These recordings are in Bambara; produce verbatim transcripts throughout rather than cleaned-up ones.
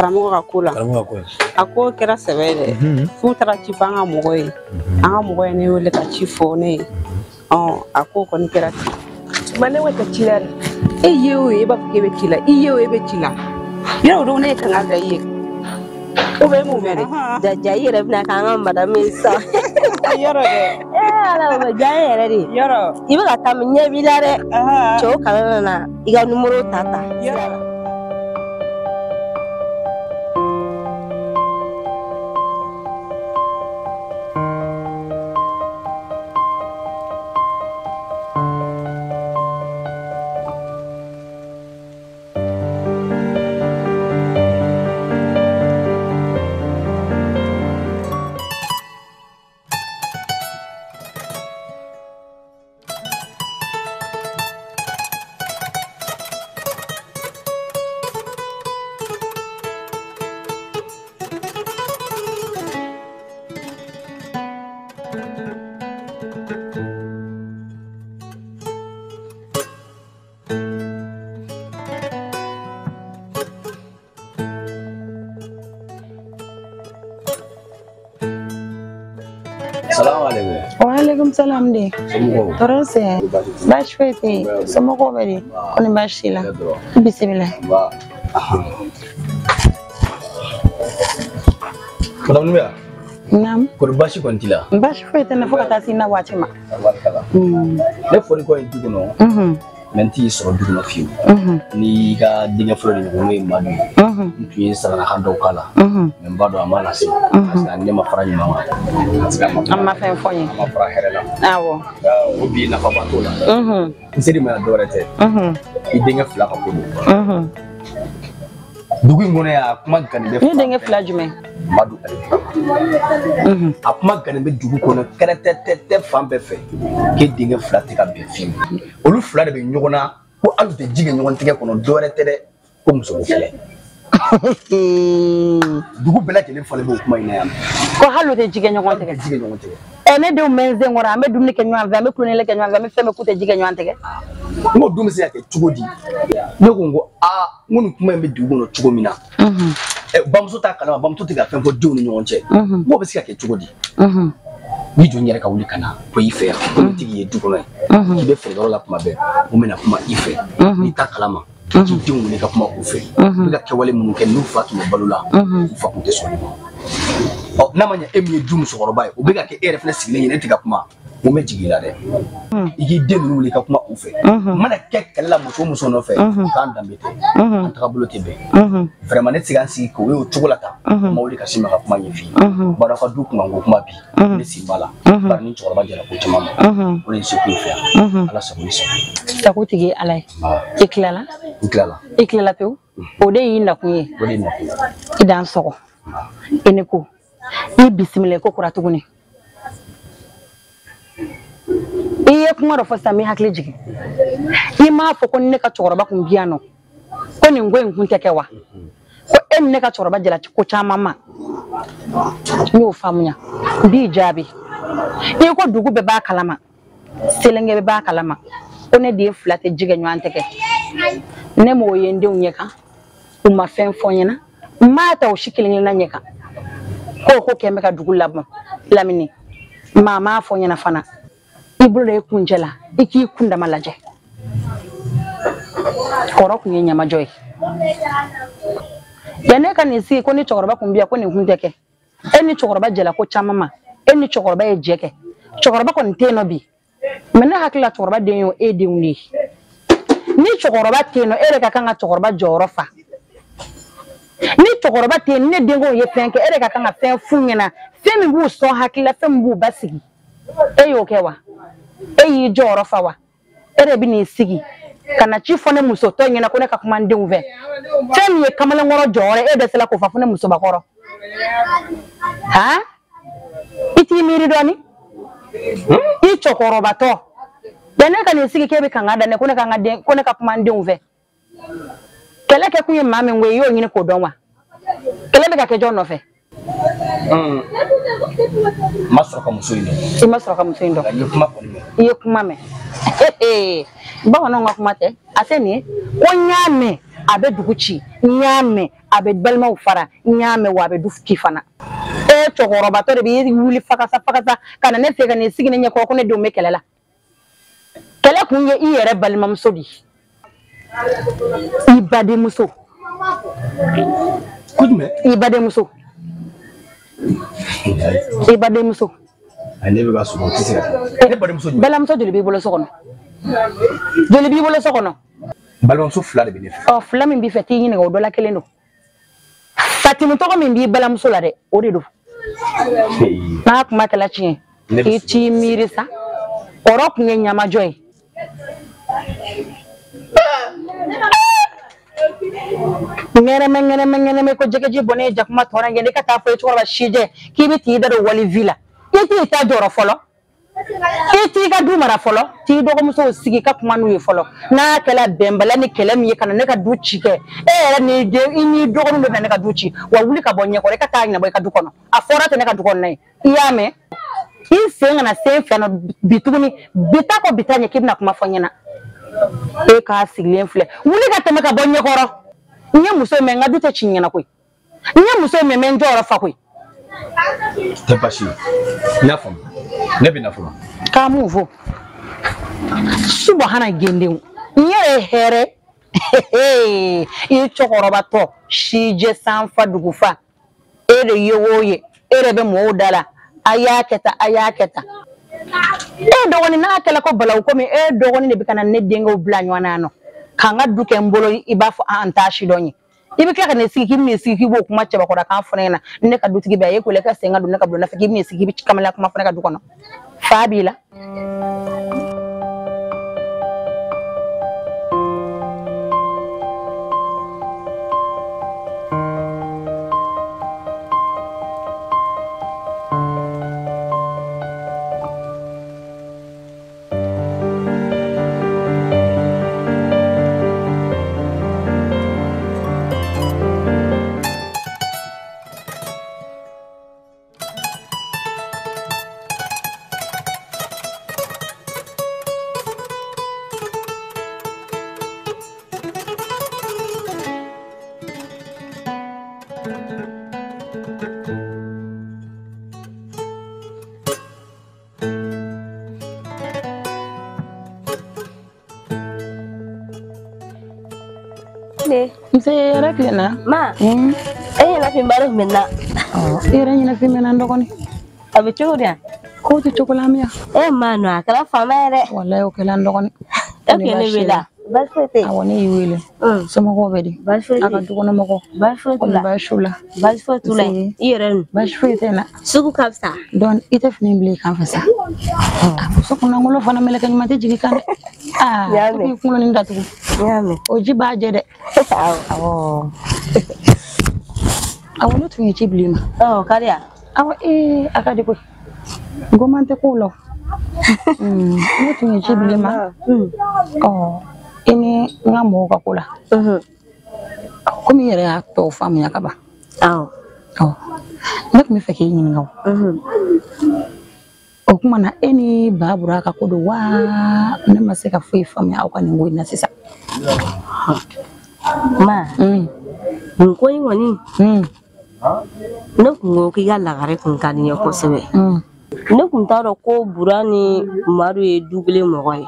karamogo ka kula karamogo ko ako kera sebele fu tara ci fanga mogo yi anga mogo ne wole ka ci fone oh ako ko ni kera mane wata cilare e yewo e ba ke be cila e yewo e be cila yo do ne kan aga yi o be mu mere da jayire bna kan ga madame sa yoro de eh ala ba jayire di yoro ibe ka tam nye bilare cho kan na iga numero tata yoro Assalamu alaikum. Wa alaikum salam de. Toron se. Bash fete. Somo ko bari. Koni bashila. Bismillah. Ba. Kuna mnuya? Nam. Ko bashi kontila. Bash fete na foka tasi na wache ma. Tabarkala. Mm. Le foni ko ndugo no. Mhm. Menti so dugo no fiu. Mhm. Ni ga dinga folo ni ko ngi madu. Mhm. Ntuye sara hando kala. Mhm. Mbado amala se. Asa ne ma fara ni mama. Amma fen fonyi. Ma fara herela. Awo. Obi na fa batola. Mhm. Nsiri ma dorete. Mhm. Idinga fla ka ko. Mhm. Dugu ngone ya kuma gani be. Ni dinga fla jume. Madu Mhm. Akuma gani be dugu kono kere te te te fan be fe. Ke dinga fla te ka be film. Olu fla de be nyogona ko alu te jige nyogon tege kono dorete de ko muso ko fele. Dugu bela kele fole be kuma ina ya. Ko halu te jige nyogon tege. Jige nyogon tege. Ene de menze ngora me dumni ke nyoan va me kunele ke nyoan va me feme kute jige nyoan tege. Ngo dum se yake chugodi. Ne ko ngo a ngunu kuma be dugu no chugomina. Mhm. E bamso ta kala bamso te ga fen fo diu ni nyonche. Ngo be se yake chugodi. Mhm. Ni jo nyere ka wuli kana ko ife ko tigi ye dugu no. Ki be fe la kuma be. O mena kuma ife. Ni ta kala ma. Ki diu ni ka kuma ko fe. Bi ka kewale mun ke nu fa ki mo balula. Fa ko te so. Oh, namanya emi dum so goroba e obega ke ere fna sigile yene tiga kuma mo me jigila de igi den nu le ka kuma ufe mana ke kala mo so mo so no fe kan dambete antaka bloke be vraiment net sigan si ko we o chokolata mo le ka shima ka kuma yifi bara fa du kuma ngo kuma bi ne si bala bar ni choroba jela ko chama mo le si ku fe ala sa ko ni so ta ko tigi alai iklala iklala iklala pe o de yinda kunye o de na idan soko eneko i bismillah ko kura tuguni iye kuma ro fasta mi hakle jigi i ma fo ko ne ka choroba kun biano ko ni ngoy kun tekewa ko en ne ka choroba jela ko chama ma ni o famunya bi jabi i ko dugu be ba kalama selenge be ba kalama o ne de flate jige nwan teke ne mo yende unyeka uma fen fonyena mata o shikilin na nyeka ko ko kembe ka dugu labma lamini mama fo nyana fana ibule kunjela iki kunda malaje koro kunye nyama joy yane kanisi ko ni chokoroba kumbia ko ni hundeke eni chokoroba jela ko chamama eni chokoroba e jeke chokoroba ko nteno bi mena hakila chokoroba denyo e deuni ni chokoroba teno ere ka kanga chokoroba jorofa ni chokoroba te ne dengo ye fenke ere ka kanga fen funyena femi bu so hakila femi bu basigi eyo kewa eyi joro fawa ere bi ni sigi kana chifo ne muso to nyena ko ne ka kuma ndengu ve femi ye kamala ngoro jore e desela ko fafune muso bakoro ha iti miri doni i chokoroba to dene ka ni sigi kebe kanga dane ko ne ka ngade ko ne ka kuma ndengu ve kele ke kunye mame we yo nyine ko donwa kele be ka ke jono fe mm masro ka muso inde i masro ka muso indo ye kuma ko me ye kuma me eh ba wono ngwa kuma te aseni ko nyame abe duguci nyame abe balma ufara nyame wa abe dufki fana e chokoroba to de bi wuli fakasa fakasa kana ne fe kana sigine nya ko ko ne do me kelela kele kunye iyere balma msodi ibade muso kudme ibade muso ibade muso ane be ba su ko tisi ibade muso bala muso de bi bolo sokono de bi bolo sokono balma muso fula de bi ne fe o fula min bi feti nyine o dola kele no Fatima to min bi bala muso la de o de do na kuma kala chin e ti mirisa orok nye nyama joy ngere mengere mengere me ko jegeji bone jakuma tora ngene ka ta fo to ba shije ki bi ti daro wali villa yeti ta joro folo yeti ka du mara folo ti dogo muso sigi ka kuma nu folo na kala bembala ni kala mi kana ne ka du chike e era ni de ini dogo nu ne ka du chi wa wuli ka bonye ko re ka ta nya boy ka du kono afora te ne ka du kono nai iyame in senga na sefa no bituguni bitako bitanye kibna kuma fonyena e ka siglen fle wuli ka te me ka bonye koro nya muso me ngadu te chinyana koi nya muso me me njoro fa koi te pashi na fam ne bi na fam ka muvo subhana gende nyere here e chokoroba to shije sanfa dugufa ere yewoye ere be mo dala ayaketa ayaketa e dogoni na kala ko balaw ko mi e dogoni ne bikana ne dengo blanywana no kanga duke mbolo ibafo antashi donyi ibi kaka ne siki mi siki bo kuma cheba ko da kan funena ne ka dutigi be ye ko le ka senga du ne ka blona fiki mi siki bi kamala kuma funeka dukono fabila Saya rakyatnya, ma, eh na fi baru minna. Oh, era nyina fi minna ndokoni. Abi churia. Ko ti chokolamia. Eh ma no akala fama ere. Wallahi o kala ndokoni. Okay ne wila. Basfete. Awani wile. Mm. Sama ko bedi. Basfete. Aka dukono mako. Basfete la. Bashula. Basfete la. Iren. Bashfete na. Sugu kapsa. Don ite fini bli kan fasa. Ah, so kuna ngolo fana meleka ni mate jigi kan. Ah, Yame. Kuno ni ndatu. Yame. Oji baje de. Awo. Awo no tunye chiblima. Oh, karia. Awo eh akadi ko. Ngomante kulo. Mm, no tunye chiblima. Mm. Oh, ini ngamo ka kula. Mhm. Kumi yere akto famu yakaba. Awo. Oh. Nek mi feke yini ngaw. Mhm. O kuma na eni babura ka kodo wa na maseka foi famu ya kwa ningo ina sisa. Ma. Mm. Nko ngoni. Mm. No kungo ki gala gare kun kani yoko sebe. Mm. No kun taro ko burani maru e dugle mogoy.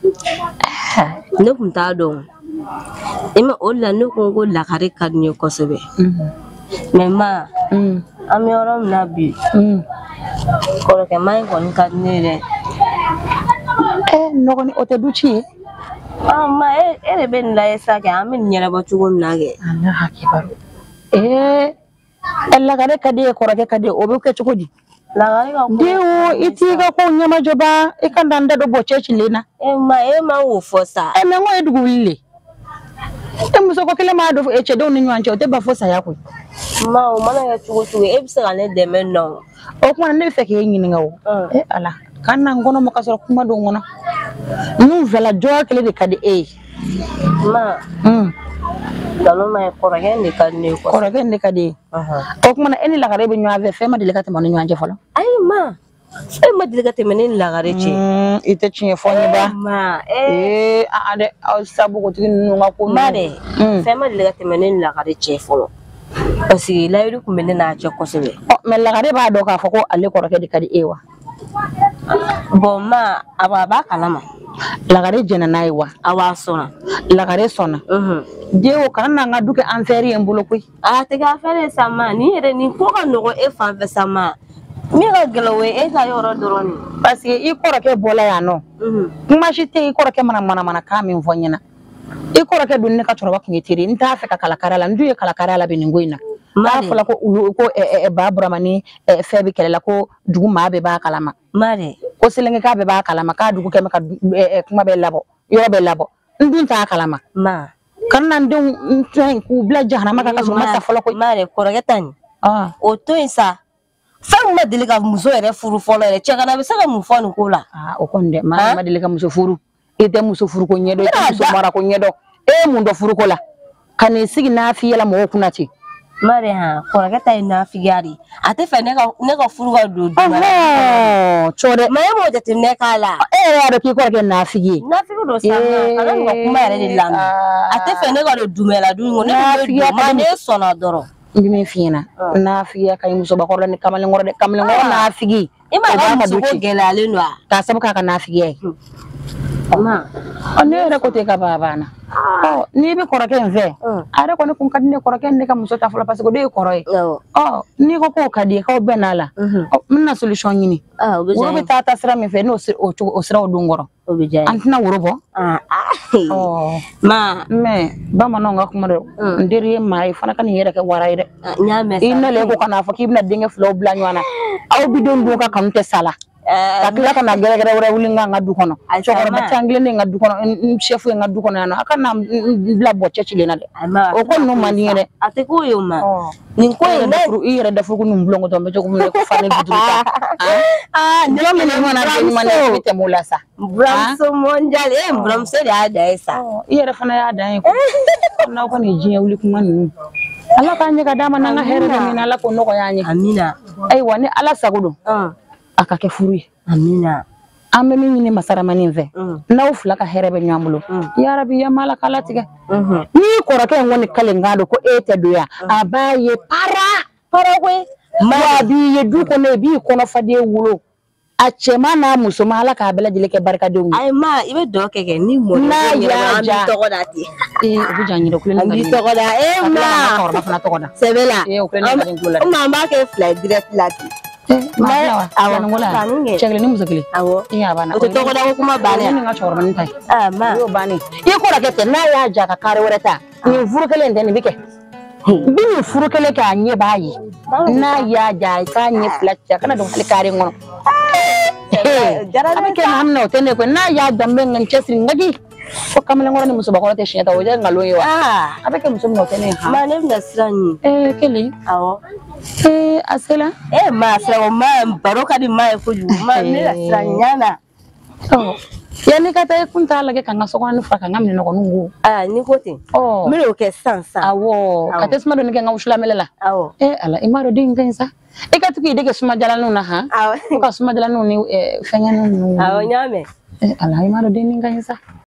No kun tado. Ima olla no kungo la gare kani yoko sebe. Mm. Mema. Mm. Ami orom na bi. Mm. Ko ke mai kon kani re. Eh no koni ote duchi. Ah ma e ere ben la esa ke amin nyara ba chugum nage. Allah hakibaru. Eh ella gare kadi ko rake kadi obe ke chukudi. La gare ka ko. Dewo iti ga ko nyama joba e kan danda do boche chilena. E ma e ma wo fosa. E me ngo edugu wille. E muso ko kile ma do e che do ni nwanche o te ba fosa yakwe. Ma o mana ya chugu chugu e bisa ne de men no. O kuma ne feke yin ni ngawo. E ala kana ngono mo kasoro kuma do ngono. Nu vela jo kile de kadi e. Ma. Mm. Dalo ma ko rage ni kadi ko. Ko rage ni kadi. Aha. O kuma na eni la gare bi nywa ve fe ma delikate mo nyanje folo. Ai ma. fɛn ma deli ka tɛmɛ ne ni lagare cɛ. I tɛ tiɲɛ fɔ n ye ba. Ma ee a dɛ aw sabu kotigi ninnu ka ko. Ma dɛ fɛn ma deli ka tɛmɛ ne ni lagare cɛ fɔlɔ parce que layidu kun bɛ ne n'a cɛ kosɛbɛ. mais lagare b'a dɔn k'a fɔ ko ale kɔrɔkɛ de ka di e wa. bon ma a b'a kalama. lagare jɛnna n'a ye wa. a b'a sɔnna. lagare sɔnna. den o kana n'an ka du kɛ affaire ye n bolo koyi. a tɛ kɛ affaire ye sa ma nin yɛrɛ nin ko ka nɔgɔ e fan fɛ sa ma. min ka gɛlɛn o ye e ta yɔrɔ dɔrɔn de. parce que i kɔrɔkɛ bɔla yan nɔ. kuma si tɛ i kɔrɔkɛ mana manamana kan min fɔ n ɲɛna. i kɔrɔkɛ dun ne ka cɛkɔrɔba kun ye teri n t'a fɛ ka kala kari la n dun ye kala kari la bɛ nin ko in na. n'a fɔla ko ko ba Burama ni fɛn bɛ kɛlɛ la ko dugu maa bɛɛ b'a kalama. Mare ko selenge k'a bɛɛ b'a kalama k'a dugu kɛmɛ ka kuma bɛɛ labɔ yɔrɔ bɛɛ labɔ n dun t'a kalama. ma kana n denw n k'u bila jahanama kan ka sɔrɔ ma sa fɔlɔ ko. Mare kɔrɔkɛ ta nin. o to yen sa. fɛn min ma deli ka muso yɛrɛ furu fɔlɔ yɛrɛ cɛ kana bɛ se ka mun fɔ nin ko la. o kɔni dɛ maa ma deli ka muso furu i tɛ muso furu ko ɲɛdɔn i tɛ muso mara ko ɲɛdɔn e ye mun dɔn furuko la ka n'i sigi n'a f'i yɛlɛ mɔgɔw kunna ten. Mare han kɔrɔkɛ ta ye nafigiya de a tɛ fɛ ne ka ne ka furu ka don duma la. cɔ dɛ mais e m'o jateminɛ k'a la. e yɛrɛ y'a dɔn k'i kɔrɔkɛ nafigi ye. nafigi don sa kana nin ka kuma yɛrɛ de lamɛn a tɛ fɛ ne ka don dumɛ la dun ko ne bɛ don ma ne sɔnna dɔrɔn. n bɛ min f'i ɲɛna nafigiya ka ɲi musobakɔrɔ ni kamalenkɔrɔ dɛ kamalenkɔrɔ nafigi. i ma dɔn muso ko gɛlɛyalen don wa. k'a sabu k'a ka nafigiya ye. ne yɛrɛ ko ten ka ban a banna. n'i bɛ kɔrɔkɛ in fɛ a yɛrɛ kɔni kun ka di ne kɔrɔkɛ ne ka muso ta fɔlɔ parce que o de ye kɔrɔ ye. n'i ko k'o ka di ye k'aw bɛn n'a la n bɛna solution ɲini. woro bɛ taa taa sira min fɛ n'o o siraw dun kɔrɔ an tɛna woro bɔ. ma mais bamananw ka kuma dɛ n teri ye maa ye fana ka nin yɛrɛ kɛ wara ye dɛ. i nalen ko kan'a fɔ k'i bɛna denkɛ filaw bila ɲɔgɔn na aw bi denw dun ka kanu tɛ sa la. ka tila ka na gɛrɛgɛrɛ wɛrɛ wuli n ka du kɔnɔ cɛkɔrɔba can kelen de ka du kɔnɔ n chef ye n ka du kɔnɔ yan nɔ a ka na bila bɔ cɛ cilen na dɛ o ko ninnu man di n ye dɛ a tɛ k'o ye o ma nin ko in dɛ i yɛrɛ dafurugu ninnu bulon kɔtɔ n bɛ cogo min na ko fa ne bi duuru ta jɔn min mana kɛ ɲuman na i bɛ tɛmɛ o la sa buramuso mondial e buramuso de y'a dan ye sa i yɛrɛ fana y'a dan ye n'aw kɔni ye diɲɛ wuli kuma ninnu ala k'an ɲɛ ka d'a ma n'an ka hɛrɛ bɛ min na ala k'o nɔgɔya an ye amina ayiwa ni ala sago don a ka kɛ furu ye amina an bɛ min ɲini masaramani fɛ n'aw fila ka hɛrɛ bɛ ɲɔgɔn bolo yarabi ya mala kala tigɛ ni kɔrɔkɛ in kɔni kalen kan don ko e tɛ don yan a b'a ye para para koyi maa b'i ye du kɔnɔ i b'i kɔnɔfaden wolo a cɛman n'a musoman ala k'a bɛɛ lajɛlen kɛ barikadenw ye ayi ma i bɛ dɔ kɛ kɛ ni mɔni n'a y'a ja tɔgɔ da ten ee o bɛ ja ɲinɛ kulen an b'i tɔgɔ da e ma kɔrɔba fana tɔgɔ da sɛbɛ la ee o kulen ka kulo la o ma an b'a kɛ fila direct la ten cɛkelen ni muso kelen awɔ i y'a banna o tɛ tɔgɔ da ko kuma bannen ne ka cɛkɔrɔba ni ta ye aa ma o y'o bannen i kɔrɔkɛ tɛ n'a y'a ja ka kari wɛrɛ ta nin furu kelen tɛ nin bɛ kɛ bi nin furu kelen kɛ a ɲɛ b'a ye n'a y'a ja i k'a ɲɛ fila cɛ a kana don hali kari kɔnɔ a bɛ kɛ maa min na o tɛ ne koyi n'a y'a dan bɛ n cɛsiri n gaji ko kamalenkɔrɔ ni musobakɔrɔ tɛ siɲɛ ta o ye nkalon ye wa a bɛ kɛ muso min na o tɛ ne ye ma ne bɛna siran ɲini ee kelen awɔ ee a sela ee ma sera o ma baro ka di ma ye kojugu ma ne bɛna siran ɲana yanni ka taa i kun t'a lajɛ ka n ka sokɔnɔni fa ka n ka minɛnɔgɔninw ko aa ni ko ten n bɛna o kɛ sisan sisan awɔ ka tasuma dɔɔni kɛ n ka wusulanmɛlɛ la awɔ ee ala i m'a dɔn den in ka ɲi sa i ka tugu i dege sumajalaninw na han awɔ ko ka sumajalaninw ni fɛngɛninw ninnu awɔ n y'a mɛn ee ala i m'a dɔn den in ka ɲi sa